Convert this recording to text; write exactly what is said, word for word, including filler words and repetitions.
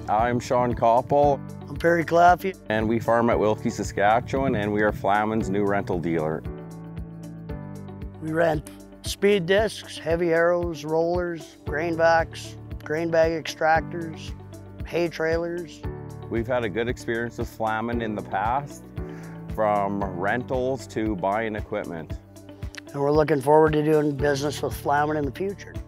I'm Sean Koppel. I'm Perry Claffey. And we farm at Wilkie, Saskatchewan, and we are Flaman's new rental dealer. We rent speed discs, heavy arrows, rollers, grain vacs, grain bag extractors, hay trailers. We've had a good experience with Flaman in the past, from rentals to buying equipment. And we're looking forward to doing business with Flaman in the future.